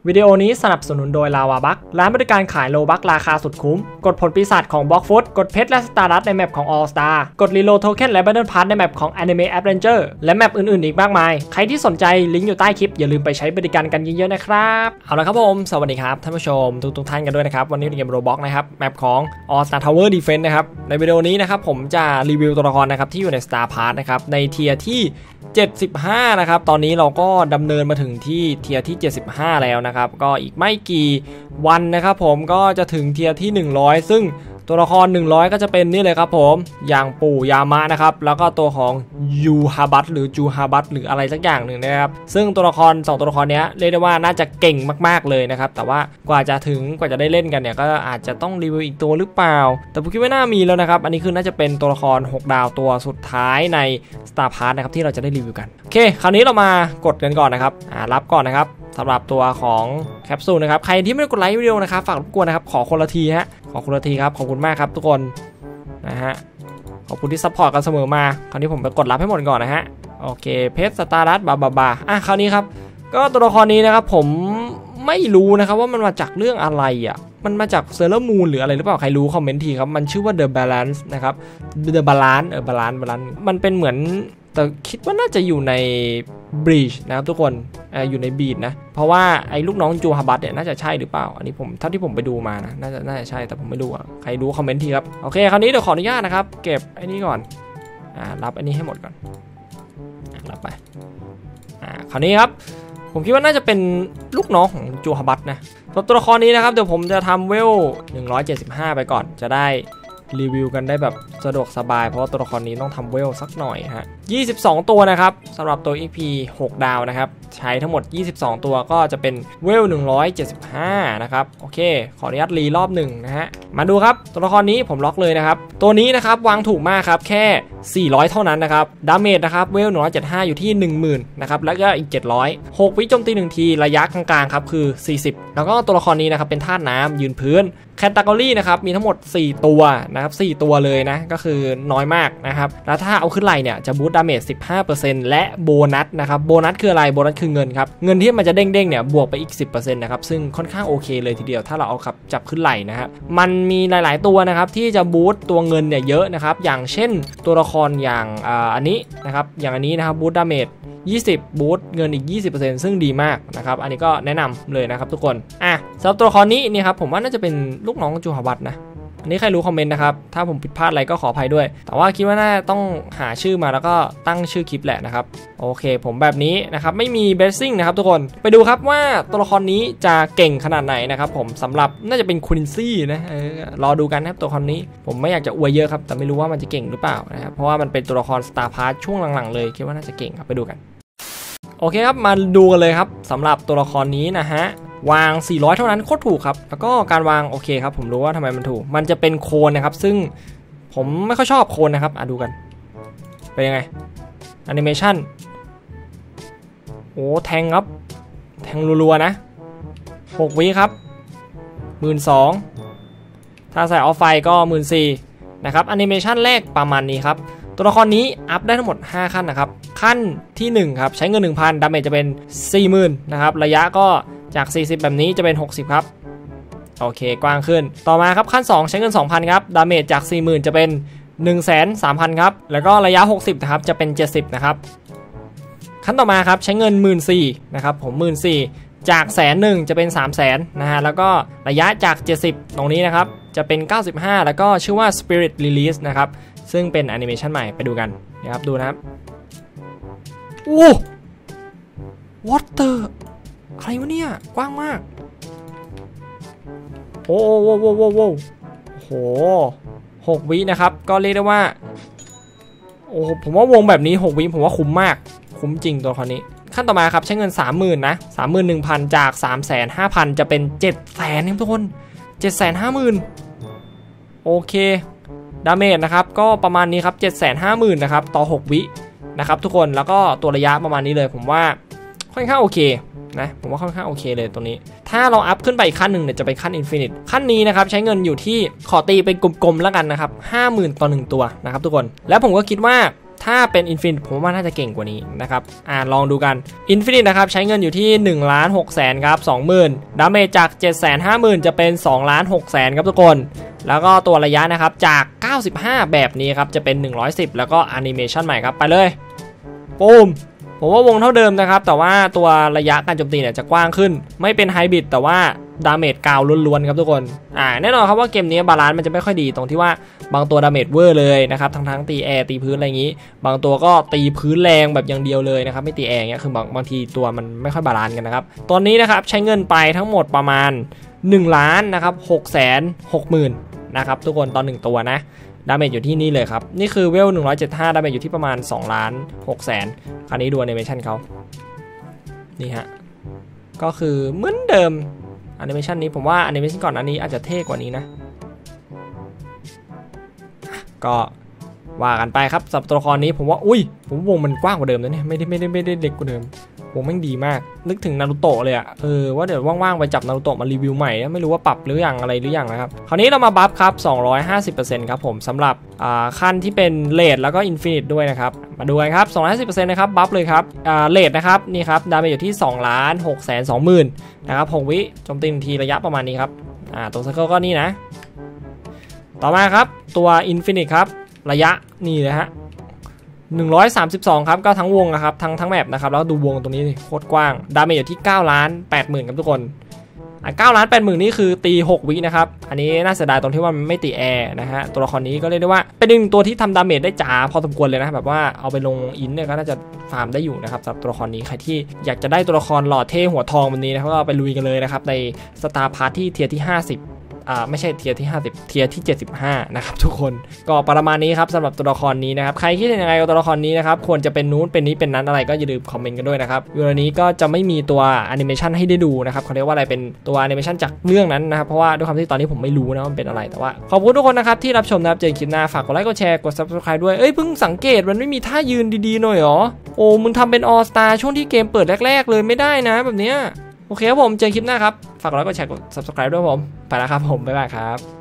วิดีโอนี้สนับสนุนโดย Lava Bug ร้านบริการขายโลบัคราคาสุดคุ้มกดผลปีศาจของ Blockfoot กดเพชรและสตาร์ดัสในแมปของ All Star กดรีโหลดโทเค็นและ Battle Pass ในแมปของ Anime Adventure และแมปอื่นๆอีกมากมายใครที่สนใจลิงก์อยู่ใต้คลิปอย่าลืมไปใช้บริการกันเยอะๆนะครับเอาละครับผมสวัสดีครับท่านผู้ชมทุกท่านกันด้วยนะครับวันนี้เกม Roblox นะครับแมปของ All Star Tower Defense นะครับในวิดีโอนี้นะครับผมจะรีวิวตัวละครนะครับที่อยู่ใน Star Pass นะครับในเทียร์ที่75นะครับตอนนี้เราก็ดำเนินมาถึงที่เทียร์ที่75แล้วนะครับก็อีกไม่กี่วันนะครับผมก็จะถึงเทียร์ที่100ซึ่งตัวละคร100ก็จะเป็นนี่เลยครับผมอย่างปู่ยามะนะครับแล้วก็ตัวของยูฮาบัตหรือจูฮาบัตหรืออะไรสักอย่างหนึ่งนะครับซึ่งตัวละคร2ตัวละครนี้เรียกได้ว่าน่าจะเก่งมากๆเลยนะครับแต่ว่ากว่าจะได้เล่นกันเนี่ยก็อาจจะต้องรีวิวอีกตัวหรือเปล่าแต่ผมคิดว่าน่ามีแล้วนะครับอันนี้คือน่าจะเป็นตัวละคร6ดาวตัวสุดท้ายใน Star Pass นะครับที่เราจะได้รีวิวกันโอเคคราวนี้เรามากดกันก่อนนะครับรับก่อนนะครับสำหรับตัวของแคปซูลนะครับใครที่ไม่ได้กดไลค์วิดีโอนะครับฝากรบกวนนะครับขอคนละทีครับขอบคุณมากครับทุกคนนะฮะขอบคุณที่ซัพพอร์ตกันเสมอมาคราวนี้ผมไปกดรับให้หมดก่อนนะฮะโอเคเพชรสตาร์ดัสบาคราวนี้ครับก็ตัวละครนี้นะครับผมไม่รู้นะครับว่ามันมาจากเรื่องอะไรมันมาจากเซเลอร์มูนหรืออะไรหรือเปล่าใครรู้คอมเมนต์ทีครับมันชื่อว่า The Balance นะครับ The Balance Balance มันเป็นเหมือนแต่คิดว่าน่าจะอยู่ในบรีชนะครับทุกคนอยู่ในบีดนะเพราะว่าไอ้ลูกน้องจูฮาบัตเนี่ยน่าจะใช่หรือเปล่าอันนี้ผมเท่าที่ผมไปดูมานะน่าจะใช่แต่ผมไม่รู้ใครรู้คอมเมนต์ทีครับโอเคคราวนี้เดี๋ยวขออนุญาตนะครับเก็บไอ้นี่ก่อนรับอันนี้ให้หมดก่อนรับไปคราวนี้ครับผมคิดว่าน่าจะเป็นลูกน้องของจูฮาบัตนะตัวละครนี้นะครับเดี๋ยวผมจะทำเวล175ไปก่อนจะได้รีวิวกันได้แบบสะดวกสบายเพราะว่าตัวละครนี้ต้องทำเวลสักหน่อยฮะ22ตัวนะครับสำหรับตัว EP 6 ดาวนะครับใช้ทั้งหมด22ตัวก็จะเป็นเวล175นะครับโอเคขออนุญาตรีรอบหนึ่งนะฮะมาดูครับตัวละครนี้ผมล็อกเลยนะครับตัวนี้นะครับวางถูกมากครับแค่400เท่านั้นนะครับดาเมจนะครับเวล175อยู่ที่ 10,000 นะครับแล้วก็อีก700 6วิโจมตี1ทีระยะกลางๆครับคือ40แล้วก็ตัวละครนี้นะครับเป็นธาตุน้ำยืนพื้นแคตตากรีนะครับมีทั้งหมด4ตัวนะครับ4ตัวเลยนะก็คือน้อยมากนะครับแล้วถ้าเอาขึ้นไหลเนี่ยจะบูสต์ดาเมจ 15% และโบนัสนะครับโบนัสคืออะไรโบนัสคือเงินครับเงินที่มันจะเด้งเนี่ยบวกไปอีก 10% นะครับซึ่งค่อนข้างโอเคเลยทีเดียวถ้าเราเอาขับจับขึ้นไหลนะครับมันมีหลายๆตัวนะครับที่จะบูสต์ตัวเงินเนี่ยเยอะนะครับอย่างเช่นตัวละครอย่างอันนี้นะครับอย่างอันนี้นะครับบูสต์ดาเมจ20บูสต์เงินอีก 20% ซึ่งดีมากนะครับอันนี้ก็แนะนำเลยนะครับทุกคนสำหรับตัวละครนี้นี่ครับผมว่าน่าจะเป็นลูกน้องจูฮาบัตนะอันนี้ใครรู้คอมเมนต์นะครับถ้าผมผิดพลาดอะไรก็ขออภัยด้วยแต่ว่าคิดว่าน่าต้องหาชื่อมาแล้วก็ตั้งชื่อคลิปแหละนะครับโอเคผมแบบนี้นะครับไม่มีเบสซิ่งนะครับทุกคนไปดูครับว่าตัวละครนี้จะเก่งขนาดไหนนะครับผมสำหรับน่าจะเป็นควินซี่นะรอดูกันนะครับตัวละครนี้ผมไม่อยากจะอวยเยอะครับแต่ไม่รู้ว่ามันจะเก่งหรือเปล่านะครับเพราะว่ามันเป็นตัวละคร Star Pass ช่วงหลังๆเลยคิดว่าน่าจะเก่งครับไปดูกันโอเคครับมาดูกันเลยครับสำหรับตัวละครนี้นะฮะวาง400เท่านั้นโคตรถูกครับแล้วก็การวางโอเคครับผมรู้ว่าทำไมมันถูกมันจะเป็นโคนนะครับซึ่งผมไม่ค่อยชอบโคนนะครับดูกันเป็นยังไงแอนิเมชั่นโอ้แทงครับแทงรัวๆนะ6วิครับ 12,000 ถ้าใส่ออฟไฟก็ 14,000 นะครับแอนิเมชั่นแรกประมาณนี้ครับตัวละครนี้อัพได้ทั้งหมด5ขั้นนะครับขั้นที่1ครับใช้เงิน 1,000 ดาเมจจะเป็น 40,000 นะครับระยะก็จาก40แบบนี้จะเป็น60ครับโอเคกว้างขึ้นต่อมาครับขั้น2ใช้เงิน 2,000 ครับดาเมจจาก 40,000 จะเป็น 130,000 ครับแล้วก็ระยะ60นะครับจะเป็น70นะครับขั้นต่อมาครับใช้เงิน 14,000 นะครับผม 14,000 จาก100,000จะเป็น 300,000 นะฮะแล้วก็ระยะจาก70ตรงนี้นะครับจะเป็น95แล้วก็ชื่อว่า Spirit Release นะครับซึ่งเป็นแอนิเมชันใหม่ไปดูกันนะครับดูนะครับโอ้วอเตอร์อะไรวะเนี่ยกว้างมากโอ้โห6วินะครับก็เรียกได้ว่าโอ้ผมว่าวงแบบนี้6วิผมว่าคุ้มมากคุ้มจริงตัวนี้ขั้นต่อมาครับใช้เงิน 30,000 นะ 31,000 จาก 350,000 จะเป็น 700,000 ครับทุกคน 750,000 โอเคดาเมจนะครับก็ประมาณนี้ครับ 750,000 นะครับต่อ6วินะครับทุกคนแล้วก็ตัวระยะประมาณนี้เลยผมว่าค่อนข้างโอเคนะผมว่าค่อนข้างโอเคเลยตัวนี้ถ้าเราอัพขึ้นไปอีกขั้นหนึ่งเนี่ยจะเป็นขั้นอินฟินิตขั้นนี้นะครับใช้เงินอยู่ที่ขอตีเป็นกลมๆแล้วกันนะครับ 50,000 ต่อ1ตัวนะครับทุกคนแล้วผมก็คิดว่าถ้าเป็น Infinite ผมว่าน่าจะเก่งกว่านี้นะครับลองดูกัน Infinite นะครับใช้เงินอยู่ที่ 1,600,000 ครับ 20,000 ดาเมจจาก 750,000 จะเป็น 2,600,000 ครับทุกคนแล้วก็ตัวระยะนะครับจาก95แบบนี้ครับจะเป็น110แล้วก็แอนิเมชันใหม่ครับไปเลยปูมผมว่าวงเท่าเดิมนะครับแต่ว่าตัวระยะการโจมตีเนี่ยจะกว้างขึ้นไม่เป็นไฮบริดแต่ว่าดาเมจกาวล้วนๆครับทุกคนแน่นอนครับว่าเกมนี้บาลานซ์มันจะไม่ค่อยดีตรงที่ว่าบางตัวดาเมจเวอร์เลยนะครับทั้งตีแอร์ตีพื้นอะไรอย่างนี้บางตัวก็ตีพื้นแรงแบบอย่างเดียวเลยนะครับไม่ตีแอร์เงี้ยคือบางทีตัวมันไม่ค่อยบาลานซ์กันนะครับตอนนี้นะครับใช้เงินไปทั้งหมดประมาณ1 ล้านนะครับ660,000นะครับทุกคนตอน1ตัวนะดาเมจอยู่ที่นี่เลยครับนี่คือเวล175ดาเมจอยู่ที่ประมาณ2,600,000คราวนี้ดูแอนิเมชันเขานี่ฮะก็คือเหมือนเดิมแอนิเมชันนี้ผมว่าแอนิเมชันก่อนอันนี้อาจจะเท่กว่านี้นะก็ว่ากันไปครับสำหรับตัวละครนี้ผมว่าผมวงมันกว้างกว่าเดิมนะเนี่ยไม่ได้เล็กกว่าเดิมวงแม่งดีมากนึกถึงนารูโตะเลยอะว่าเดี๋ยวว่างๆไปจับนารูโตะมารีวิวใหม่ไม่รู้ว่าปรับหรือยังอะไรหรือยังนะครับคราวนี้เรามาบัฟครับ 250% ครับผมสำหรับขั้นที่เป็นเลดแล้วก็อินฟินิตด้วยนะครับมาดูกันครับ 250% นะครับบัฟเลยครับเลดนะครับนี่ครับดาเมจอยู่ที่ 2,620,000 นะครับ6 วิโจมตี1ทีระยะประมาณนี้ครับตรงเซอร์เคิลก็นี่นะต่อมาครับตัวอินฟินิตครับระยะนี่เลยฮะ132ครับก็ทั้งวงนะครับทั้งแมปนะครับแล้วดูวงตรงนี้โคตรกว้างดาเมจอยู่ที่ 9,80,000 ครับทุกคน9,80,000นี่คือตี6 วินะครับอันนี้น่าเสียดายตรงที่ว่ามันไม่ตีแอร์นะฮะตัวละครนี้ก็เรียกได้ว่าเป็นหนึ่งตัวที่ทำดาเมจได้จ๋าพอสมควรเลยนะแบบว่าเอาไปลงอินเนี่ยก็น่าจะฟาร์มได้อยู่นะครับสำหรับตัวละครนี้ใครที่อยากจะได้ตัวละครหล่อเท่หัวทองแบบนี้นะครับก็ไปลุยกันเลยนะครับในสตาร์พาร์ทที่เทียร์ที่50ไม่ใช่เทียร์ที่50เทียร์ที่75นะครับทุกคนก็ประมาณนี้ครับสำหรับตัวละครนี้นะครับใครคิดยังไงกับตัวละครนี้นะครับควรจะเป็นนู้นเป็นนี้เป็นนั้นอะไรก็อย่าลืมคอมเมนต์กันด้วยนะครับวิดีโอนี้ก็จะไม่มีตัวแอนิเมชันให้ได้ดูนะครับเขาเรียกว่าอะไรเป็นตัวแอนิเมชันจากเรื่องนั้นนะครับเพราะว่าด้วยความที่ตอนนี้ผมไม่รู้นะมันเป็นอะไรแต่ว่าขอบคุณทุกคนนะครับที่รับชมนะครับเจอคลิปหน้าฝากกดไลค์กดแชร์กด Subscribe ด้วยเพิ่งสังเกตมันไม่มีท่ายืนดีๆหน่อยหรอโอ้มึงทำเป็น All Star ช่วงที่เกมเปิดแรกๆเลยไม่ได้นะแบบเนี้ยโอเคครับผมเจอคลิปหน้าครับฝากกดไลค์กดแชร์กด Subscribe ด้วยผมไปแล้วครับผมบ๊ายบายครับ